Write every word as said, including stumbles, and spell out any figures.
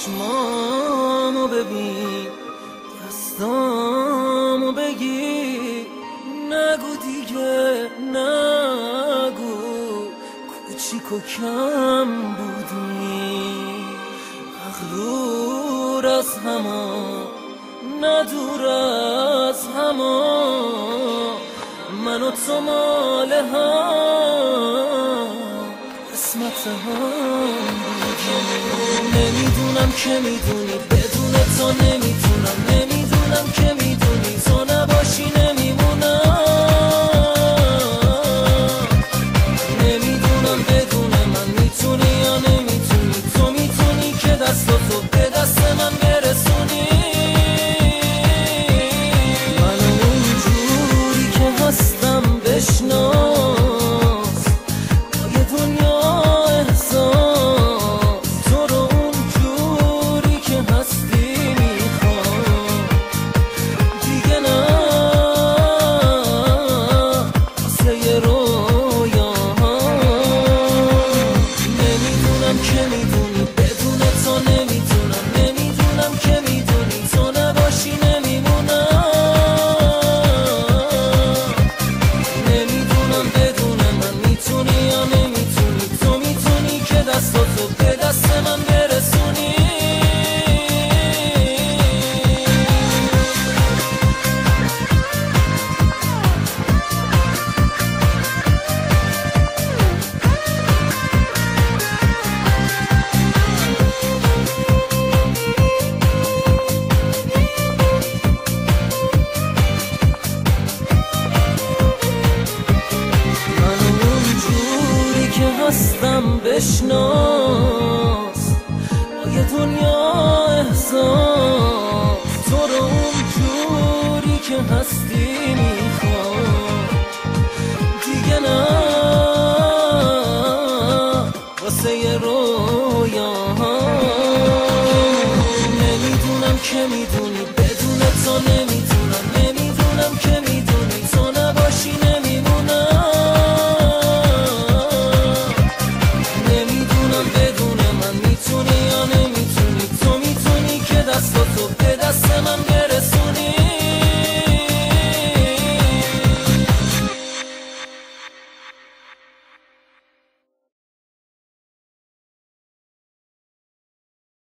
چشمامو ببین، دستامو بگیر، نگو دیگه نگو کوچیک و کم بودی، مغرور از هما ندور از هما، من و تو مال هم قسمت هم بودیم. نمیدونم که میدونی بدون تو نمیتونم، نمیدونم که میدونی تو نباشی نمیمونم، نمیدونم بدون من میتونی یا نمیتونی، تو میتونی که دستاتو به دست من برسونی، منو اونجوری که هستم بشناس، با یه دنیا احساس، تو رو اونجوری که هستی میخوام، دیگه نه واسه یه رویاها. نمیدونم که میدونی بدون تو نمیتونم، نمیدونم که میدونی تو نباشی نمیمونم، نمیدونم بدون من میتونی یا نمیتونی، تو میتونی که دستاتو به دست من برسونی. هستم بشناس، با یه دنیا احساس، تو رو اونجوری که هستی میخوام، دیگه نه واسه یه رویاها. نمیدونم که میدونی